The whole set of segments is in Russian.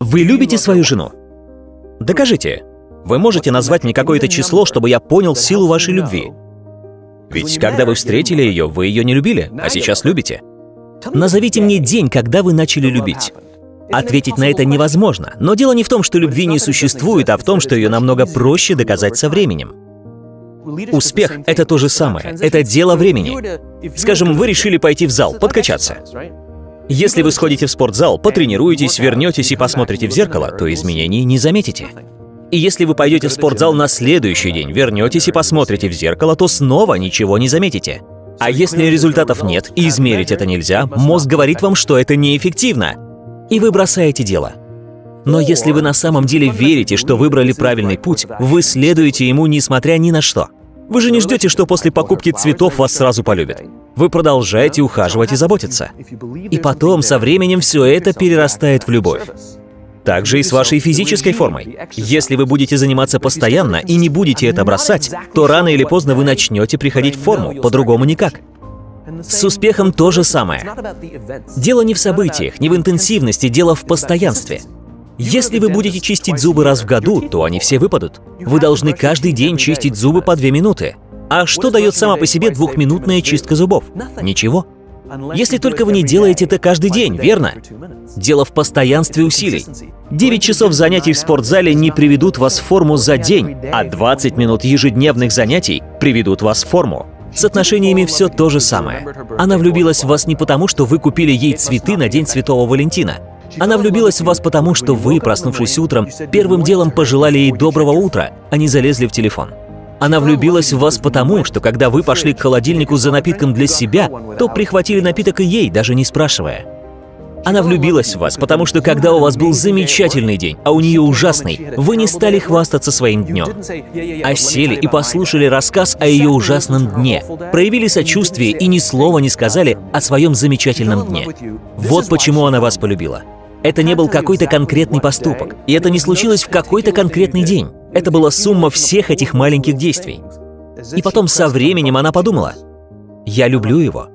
Вы любите свою жену? Докажите. Вы можете назвать мне какое-то число, чтобы я понял силу вашей любви? Ведь когда вы встретили ее, вы ее не любили, а сейчас любите. Назовите мне день, когда вы начали любить. Ответить на это невозможно, но дело не в том, что любви не существует, а в том, что ее намного проще доказать со временем. Успех — это то же самое, это дело времени. Скажем, вы решили пойти в зал, подкачаться. Если вы сходите в спортзал, потренируетесь, вернетесь и посмотрите в зеркало, то изменений не заметите. И если вы пойдете в спортзал на следующий день, вернетесь и посмотрите в зеркало, то снова ничего не заметите. А если результатов нет и измерить это нельзя, мозг говорит вам, что это неэффективно, и вы бросаете дело. Но если вы на самом деле верите, что выбрали правильный путь, вы следуете ему несмотря ни на что. Вы же не ждете, что после покупки цветов вас сразу полюбят. Вы продолжаете ухаживать и заботиться. И потом, со временем, все это перерастает в любовь. Так же и с вашей физической формой. Если вы будете заниматься постоянно и не будете это бросать, то рано или поздно вы начнете приходить в форму, по-другому никак. С успехом то же самое. Дело не в событиях, не в интенсивности, дело в постоянстве. Если вы будете чистить зубы раз в году, то они все выпадут. Вы должны каждый день чистить зубы по 2 минуты. А что дает сама по себе 2-минутная чистка зубов? Ничего. Если только вы не делаете это каждый день, верно? Дело в постоянстве усилий. 9 часов занятий в спортзале не приведут вас в форму за день, а 20 минут ежедневных занятий приведут вас в форму. С отношениями все то же самое. Она влюбилась в вас не потому, что вы купили ей цветы на День Святого Валентина. Она влюбилась в вас потому, что вы, проснувшись утром, первым делом пожелали ей доброго утра, а не залезли в телефон. Она влюбилась в вас потому, что когда вы пошли к холодильнику за напитком для себя, то прихватили напиток и ей, даже не спрашивая. Она влюбилась в вас потому, что когда у вас был замечательный день, а у нее ужасный, вы не стали хвастаться своим днем, а сели и послушали рассказ о ее ужасном дне, проявили сочувствие и ни слова не сказали о своем замечательном дне. Вот почему она вас полюбила. Это не был какой-то конкретный поступок, и это не случилось в какой-то конкретный день. Это была сумма всех этих маленьких действий. И потом со временем она подумала: «Я люблю его».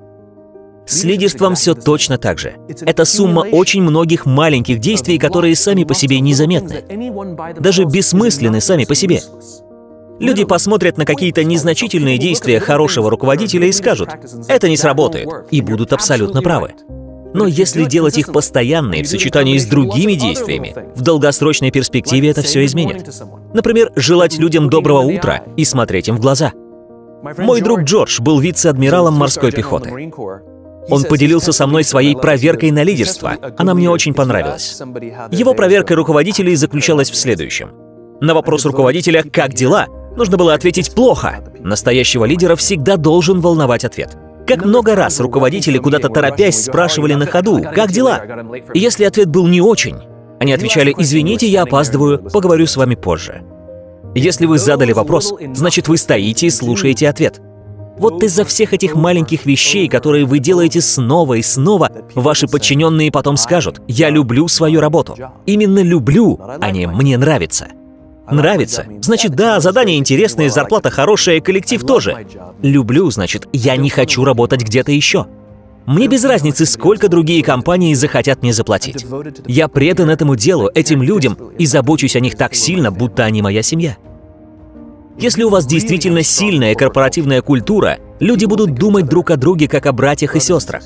С лидерством все точно так же. Это сумма очень многих маленьких действий, которые сами по себе незаметны. Даже бессмысленны сами по себе. Люди посмотрят на какие-то незначительные действия хорошего руководителя и скажут: «Это не сработает», и будут абсолютно правы. Но если делать их постоянно и в сочетании с другими действиями, в долгосрочной перспективе это все изменит. Например, желать людям доброго утра и смотреть им в глаза. Мой друг Джордж был вице-адмиралом морской пехоты. Он поделился со мной своей проверкой на лидерство. Она мне очень понравилась. Его проверка руководителей заключалась в следующем. На вопрос руководителя «Как дела?» нужно было ответить «Плохо». Настоящего лидера всегда должен волновать ответ. Как много раз руководители, куда-то торопясь, спрашивали на ходу «Как дела?». И если ответ был не очень, они отвечали: «Извините, я опаздываю, поговорю с вами позже». Если вы задали вопрос, значит, вы стоите и слушаете ответ. Вот из-за всех этих маленьких вещей, которые вы делаете снова и снова, ваши подчиненные потом скажут: «Я люблю свою работу». Именно люблю, а не «мне нравится». Нравится — значит, да, задание интересное, зарплата хорошая, коллектив тоже. Люблю — значит, я не хочу работать где-то еще. Мне без разницы, сколько другие компании захотят мне заплатить. Я предан этому делу, этим людям, и забочусь о них так сильно, будто они моя семья. Если у вас действительно сильная корпоративная культура, люди будут думать друг о друге как о братьях и сестрах.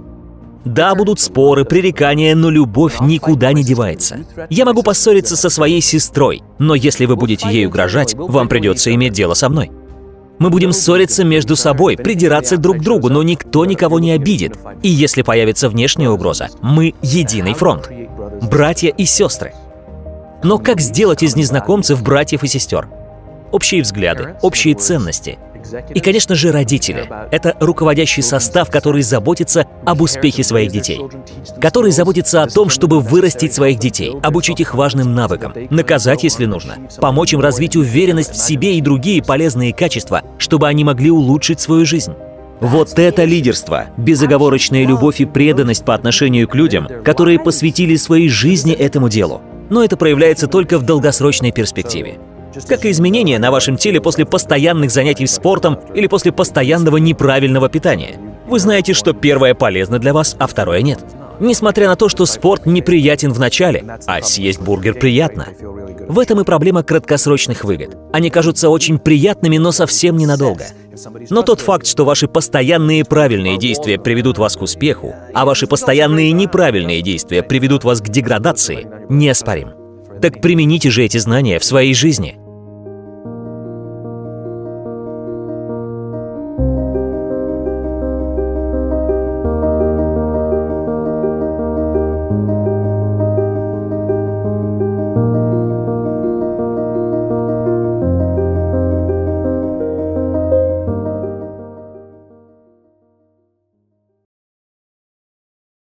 Да, будут споры, пререкания, но любовь никуда не девается. Я могу поссориться со своей сестрой, но если вы будете ей угрожать, вам придется иметь дело со мной. Мы будем ссориться между собой, придираться друг к другу, но никто никого не обидит. И если появится внешняя угроза, мы единый фронт. Братья и сестры. Но как сделать из незнакомцев братьев и сестер? Общие взгляды, общие ценности. И, конечно же, родители. Это руководящий состав, который заботится об успехе своих детей. Который заботится о том, чтобы вырастить своих детей, обучить их важным навыкам, наказать, если нужно, помочь им развить уверенность в себе и другие полезные качества, чтобы они могли улучшить свою жизнь. Вот это лидерство, безоговорочная любовь и преданность по отношению к людям, которые посвятили своей жизни этому делу. Но это проявляется только в долгосрочной перспективе. Как и изменения на вашем теле после постоянных занятий спортом или после постоянного неправильного питания. Вы знаете, что первое полезно для вас, а второе нет. Несмотря на то, что спорт неприятен в начале, а съесть бургер приятно. В этом и проблема краткосрочных выгод. Они кажутся очень приятными, но совсем ненадолго. Но тот факт, что ваши постоянные правильные действия приведут вас к успеху, а ваши постоянные неправильные действия приведут вас к деградации, неоспорим. Так примените же эти знания в своей жизни.